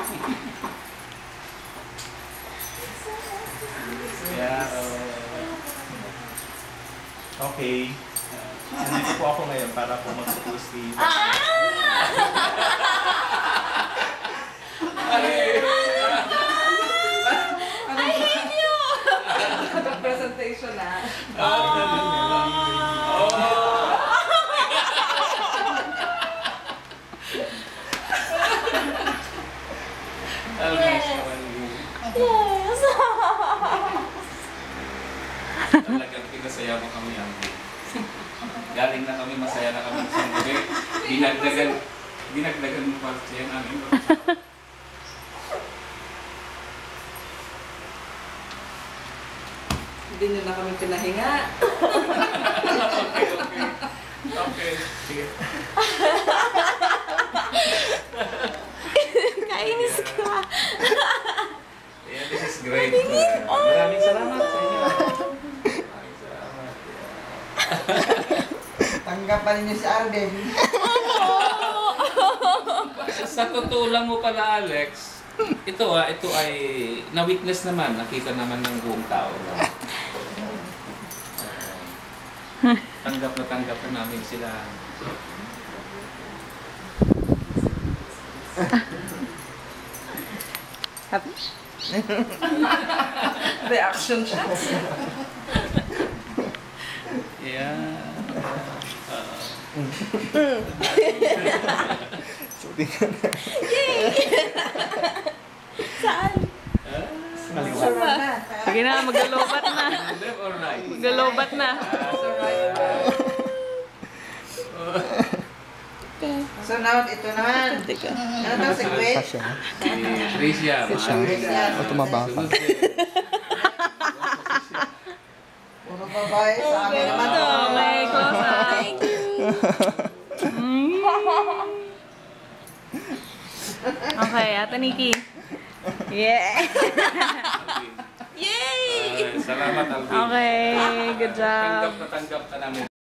Yeah, okay. Nandito po ako ngayon para po mag-post dito. Presentation na. Yes. Talagang pinasaya mo kami ang galing na kami, masaya na kami sa gabi. Dinagdagan mo pa siya namin. Hindi nyo na kami pinahinga. Okay. Sige. Kainis ka. Yeah, this is great. Maraming salamat sa inyo. Maraming salamat. Tanggapan niyo si Arden. Sa totoo lang mo pala, Alex, ito ay na-witness naman, nakita naman ng buong tao. Tanggap na namin sila. Happy? Reaction shots. Yeah. Saan? Sarap na. Sige na, magalobat na. Left or right? Magalobat na. So now, ito naman. Teka. Ano daw si Gwen? Si Tricia. O tumaba ka. Puro babae sa amin naman. Okay, close up. Thank you. Okay, Ate Nikki. Yeah. Yay! Salamat, Alvin. Okay, good job. Tanggap na namin.